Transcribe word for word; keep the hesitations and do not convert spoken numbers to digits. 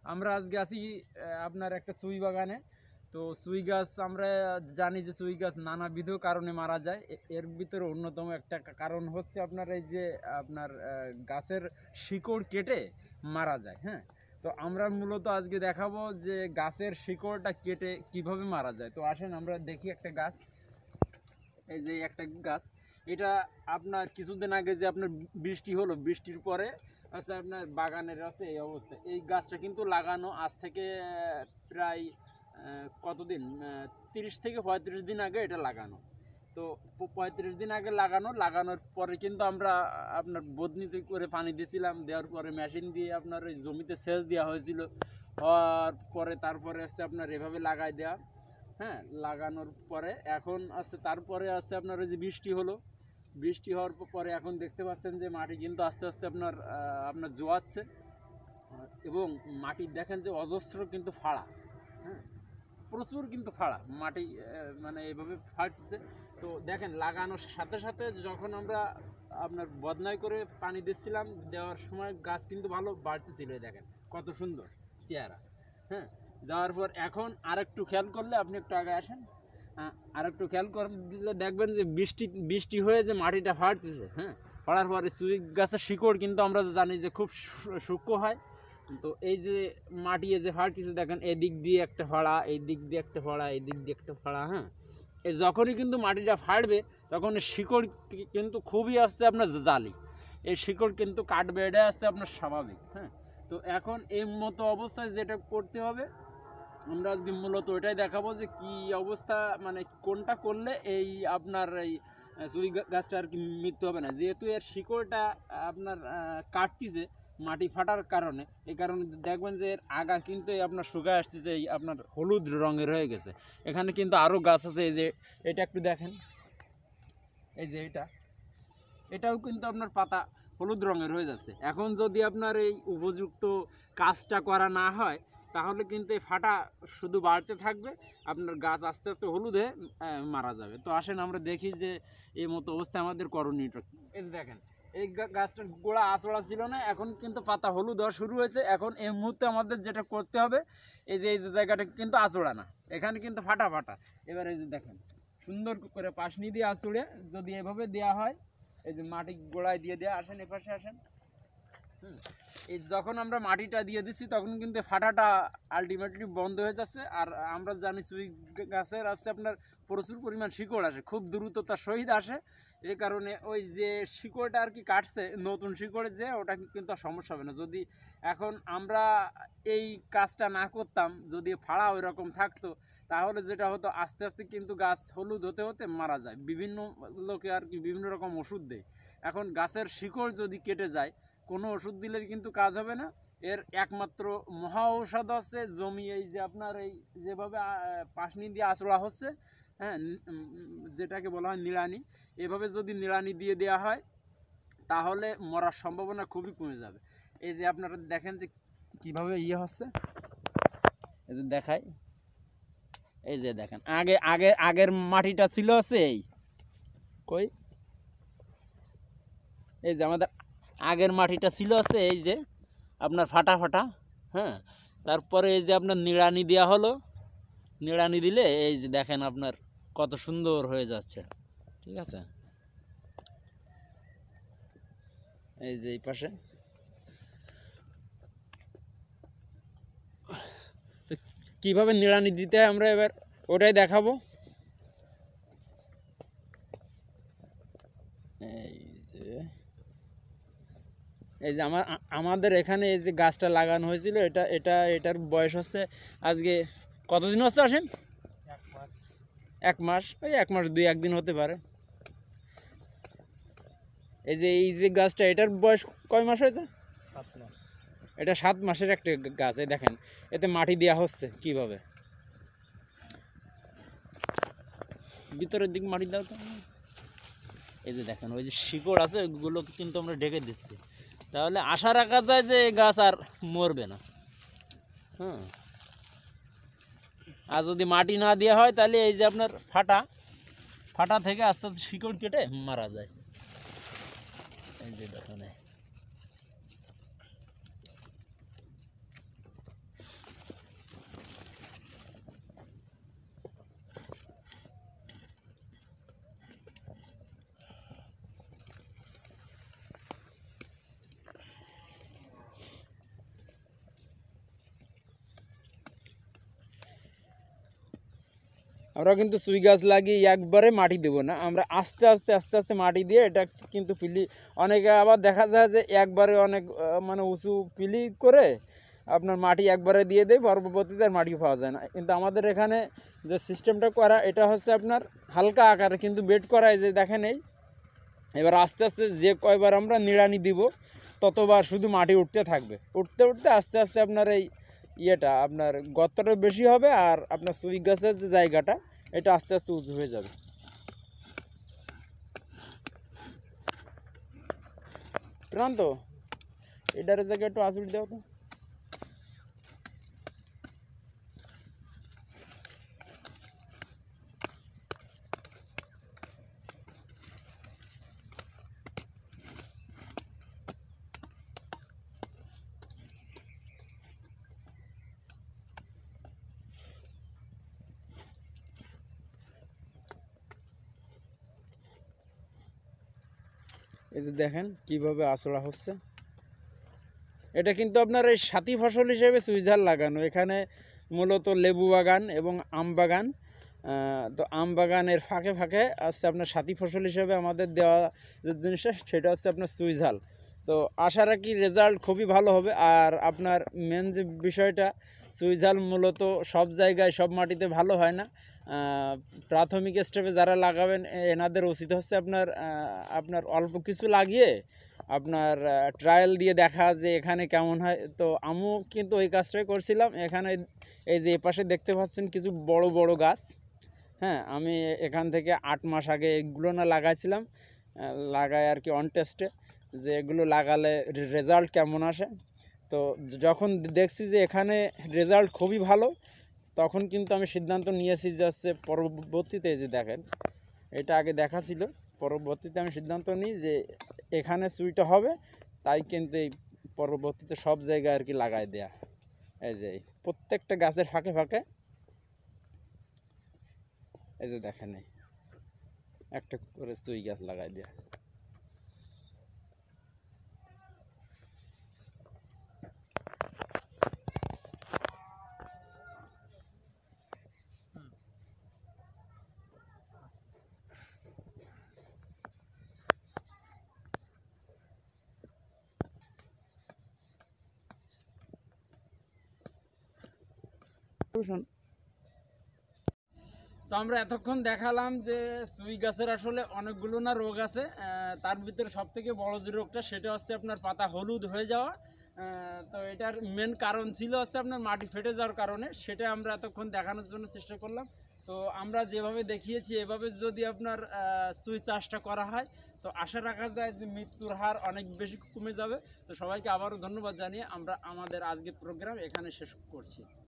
আমরা আজকে আছি আপনার একটা সুই বাগানে। তো সুই গাছ আমরা জানি যে সুই গাছ নানাবিধ কারণে মারা যায়। এর ভিতরে অন্যতম একটা কারণ হচ্ছে আপনার এই যে আপনার গাছের শিকড় কেটে মারা যায়। হ্যাঁ, তো আমরা মূলত আজকে দেখাবো যে গাছের শিকড়টা কেটে কিভাবে মারা যায়। তো আসেন আমরা দেখি একটা গাছ। এই যে একটা গাছ, এটা আপনার কিছুদিন আগে যে আপনার বৃষ্টি হলো, বৃষ্টির পরে আচ্ছা আপনার বাগানের আছে এই অবস্থা। এই গাছটা কিন্তু লাগানো আজ থেকে প্রায় কতদিন, তিরিশ থেকে পঁয়ত্রিশ দিন আগে এটা লাগানো। তো পঁয়ত্রিশ দিন আগে লাগানো লাগানোর পরে কিন্তু আমরা আপনার বদনিতে করে পানি দিয়েছিলাম, দেওয়ার পরে মেশিন দিয়ে আপনার ওই জমিতে সেচ দেওয়া হয়েছিল। হওয়ার পরে তারপরে আসছে আপনার এভাবে লাগাই দেওয়া। হ্যাঁ, লাগানোর পরে এখন আছে তারপরে আছে আপনার ওই যে বৃষ্টি হলো, বৃষ্টি হওয়ার পরে এখন দেখতে পাচ্ছেন যে মাটি কিন্তু আস্তে আস্তে আপনার আপনার জোয়াচ্ছে এবং মাটি দেখেন যে অজস্র কিন্তু ফাড়া। হ্যাঁ, প্রচুর কিন্তু ফাড়া মাটি, মানে এভাবে ফাটছে। তো দেখেন লাগানোর সাথে সাথে যখন আমরা আপনার বদনাই করে পানি দিচ্ছিলাম, দেওয়ার সময় গাছ কিন্তু ভালো বাড়তেছিল। দেখেন কত সুন্দর চেহারা। হ্যাঁ, যাওয়ার পর এখন আরেকটু খেয়াল করলে, আপনি একটু আগে আসেন, আর একটু খেয়াল করলে দেখবেন যে বৃষ্টি বৃষ্টি হয়ে যে মাটিটা ফাটতেছে। হ্যাঁ, ফাড়ার পরে সুই গাছের শিকড় কিন্তু আমরা জানি যে খুব সূক্ষ্ম হয়। তো এই যে মাটি যে ফাটতেছে দেখেন, এদিক দিয়ে একটা ফাড়া, এই দিক দিয়ে একটা ফাড়া, এই দিক দিয়ে একটা ফাড়া। হ্যাঁ, এই যখনই কিন্তু মাটিটা ফাটবে তখন শিকড় কিন্তু খুবই আসছে আপনার জালি, এই শিকড় কিন্তু কাটবে, এটা আসছে আপনার স্বাভাবিক। হ্যাঁ, তো এখন এই মতো অবস্থায় যেটা করতে হবে আমরা আজকে মূলত ওইটাই দেখাবো যে কি অবস্থা, মানে কোনটা করলে এই আপনার এই সুই গাছটা আর কি মৃত্যু হবে না। যেহেতু এর শিকড়টা আপনার কাটতিছে মাটি ফাটার কারণে, এই কারণে দেখবেন যে এর আগা কিন্তু আপনার শুকায় আসতেছে, এই আপনার হলুদ রঙের হয়ে গেছে। এখানে কিন্তু আরও গাছ আছে, এই যে এটা একটু দেখেন, এই যে এটা এটাও কিন্তু আপনার পাতা হলুদ রঙের হয়ে যাচ্ছে। এখন যদি আপনার এই উপযুক্ত কাজটা করা না হয় তাহলে কিন্তু এই ফাটা শুধু বাড়তে থাকবে, আপনার গাছ আস্তে আস্তে হলুদ হয়ে মারা যাবে। তো আসেন আমরা দেখি যে এই মতো অবস্থায় আমাদের করণীয়টা। এই যে দেখেন, এই গাছটার গোড়া আঁচড়া ছিল না, এখন কিন্তু পাতা হলুদ হওয়া শুরু হয়েছে। এখন এই মুহূর্তে আমাদের যেটা করতে হবে, এই যে এই যে জায়গাটা কিন্তু আঁচড়া না, এখানে কিন্তু ফাটা ফাটা। এবার এই যে দেখেন সুন্দর করে পাশনি দিয়ে আঁচড়ে যদি এভাবে দেওয়া হয়, এই যে মাটি গোড়ায় দিয়ে দেওয়া, আসেন এপাশে আসেন। হুম, এই যখন আমরা মাটিটা দিয়ে দিচ্ছি তখন কিন্তু ফাটাটা আলটিমেটলি বন্ধ হয়ে যাচ্ছে। আর আমরা জানি চুই গাছের আছে আপনার প্রচুর পরিমাণ শিকড় আসে, খুব দ্রুততার সহিত আসে। এই কারণে ওই যে শিকড়টা আর কি কাটছে, নতুন শিকড়ে যে ওটা কিন্তু সমস্যা হবে না। যদি এখন আমরা এই কাজটা না করতাম, যদি ফাড়া ওই রকম থাকতো, তাহলে যেটা হতো আস্তে আস্তে কিন্তু গাছ হলুদ হতে হতে মারা যায়। বিভিন্ন লোকে আর কি বিভিন্ন রকম ওষুধ দেয়। এখন গাছের শিকড় যদি কেটে যায়, কোনো ওষুধ দিলে কিন্তু কাজ হবে না। এর একমাত্র মহা ঔষধ হচ্ছে জমি, এই যে আপনার এই যেভাবে পাশনি দিয়ে আঁচড়া হচ্ছে, হ্যাঁ, যেটাকে বলা হয় নিড়ানি, এভাবে যদি নিড়ানি দিয়ে দেওয়া হয় তাহলে মরার সম্ভাবনা খুবই কমে যাবে। এই যে আপনারা দেখেন যে কিভাবে ইয়ে হচ্ছে, এই যে দেখাই, এই যে দেখেন আগে আগে আগের মাটিটা ছিল আছে এই কই, এই যে আমাদের আগের মাটিটা ছিল আছে এই যে আপনার ফাটা ফাটা। হ্যাঁ, তারপরে এই যে আপনার নিড়ানি দেওয়া হলো, নিড়ানি দিলে এই যে দেখেন আপনার কত সুন্দর হয়ে যাচ্ছে। ঠিক আছে, এই যে এই পাশে তো কীভাবে নিড়ানি দিতে হয় আমরা এবার ওটাই দেখাবো। এই যে এই যে আমার আমাদের এখানে এই যে গাছটা লাগানো হয়েছিল, এটা এটা এটার বয়স হচ্ছে আজকে কতদিন হচ্ছে আসেন, এক মাস এক মাস ওই এক মাস দুই একদিন হতে পারে। এই যে এই যে গাছটা, এটার বয়স কয় মাস হয়েছে, সাত মাস। এটা সাত মাসের একটা গাছ। এই দেখেন এতে মাটি দেওয়া হচ্ছে কিভাবে, ভিতরের দিক মাটি দাও তো। এই যে দেখেন ওই যে শিকড় আছে ওগুলো কিন্তু আমরা ঢেকে দিচ্ছি, তাহলে আশা রাখা যায় যে এই গাছ আর মরবে না। হ্যাঁ, আর যদি মাটি না দেওয়া হয় তাহলে এই যে আপনার ফাটা ফাটা থেকে আস্তে আস্তে শিকড় কেটে মারা যায়। এই যে দেখেন আমরা কিন্তু সুই গাছ লাগিয়ে একবারে মাটি দেবো না, আমরা আস্তে আস্তে আস্তে আস্তে মাটি দিয়ে এটা কিন্তু পিলি, অনেকে আবার দেখা যায় যে একবারে অনেক মানে উঁচু পিলি করে আপনার মাটি একবারে দিয়ে দেয়, পরবর্তীতে আর মাটি পাওয়া যায় না। কিন্তু আমাদের এখানে যে সিস্টেমটা করা এটা হচ্ছে আপনার হালকা আকারে কিন্তু বেড করায় যে দেখেন এই, এবার আস্তে আস্তে যে কয়বার আমরা নিড়ানি দিব ততবার শুধু মাটি উঠতে থাকবে, উঠতে উঠতে আস্তে আস্তে আপনার এই ইয়েটা আপনার গর্তটা বেশি হবে আর আপনার সুই গাছের যে জায়গাটা এটা আস্তে আস্তে উঁচু হয়ে যাবে। প্রান্ত এটার জায়গায় একটু আসুট দাও তো। এই যে দেখেন কিভাবে আঁচড়া হচ্ছে, এটা কিন্তু আপনার এই সাথী ফসল হিসেবে সুইজার লাগানো। এখানে মূলত লেবু বাগান এবং আম বাগান, তো আম বাগানের ফাঁকে ফাঁকে আছে আপনার সাথী ফসল হিসেবে আমাদের দেওয়া যে জিনিসটা সেটা হচ্ছে আপনার সুইঝাল। তো আশা রাখি রেজাল্ট খুবই ভালো হবে। আর আপনার মেন যে বিষয়টা, সুইঝাল মূলত সব জায়গায় সব মাটিতে ভালো হয় না, প্রাথমিক স্টেপে যারা লাগাবেন এনাদের উচিত হচ্ছে আপনার আপনার অল্প কিছু লাগিয়ে আপনার ট্রায়াল দিয়ে দেখা যে এখানে কেমন হয়। তো আমিও কিন্তু ওই কাজটাই করছিলাম। এখানে এই যে এপাশে দেখতে পাচ্ছেন কিছু বড় বড় গাছ, হ্যাঁ আমি এখান থেকে আট মাস আগে এগুলো না লাগাইছিলাম, লাগাই আর কি অন টেস্টে যে এগুলো লাগালে রেজাল্ট কেমন আসে। তো যখন দেখছি যে এখানে রেজাল্ট খুবই ভালো, তখন কিন্তু আমি সিদ্ধান্ত নিয়েছি যে হচ্ছে পরবর্তীতে যে দেখেন এটা আগে দেখা ছিল, পরবর্তীতে আমি সিদ্ধান্ত নিই যে এখানে সুইটা হবে, তাই কিন্তু এই পরবর্তীতে সব জায়গায় আর কি লাগাই দেয়া। এই যে প্রত্যেকটা গাছের ফাঁকে ফাঁকে এই যে দেখেন একটা করে সুই গাছ লাগাই দেয়া। তো আমরা এতক্ষণ দেখালাম যে সুই গাছের আসলে অনেকগুলো না রোগ আছে, তার ভিতরে সব থেকে বড় যে রোগটা সেটা হচ্ছে আপনার পাতা হলুদ হয়ে যাওয়া। তো এটার মেন কারণ ছিল হচ্ছে আপনার মাটি ফেটে যাওয়ার কারণে, সেটা আমরা এতক্ষণ দেখানোর জন্য চেষ্টা করলাম। তো আমরা যেভাবে দেখিয়েছি এভাবে যদি আপনার সুই চাষটা করা হয় তো আশা রাখা যায় যে মৃত্যুর হার অনেক বেশি কমে যাবে। তো সবাইকে আবারও ধন্যবাদ জানিয়ে আমরা আমাদের আজকের প্রোগ্রাম এখানে শেষ করছি।